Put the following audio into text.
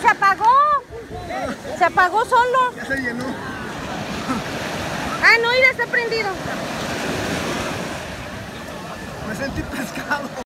se apagó. Se apagó solo. Ya se llenó. Ah, no, ya está prendido. Me sentí pescado.